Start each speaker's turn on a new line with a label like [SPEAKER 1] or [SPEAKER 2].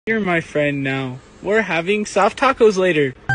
[SPEAKER 1] You're my friend now. We're having soft tacos later.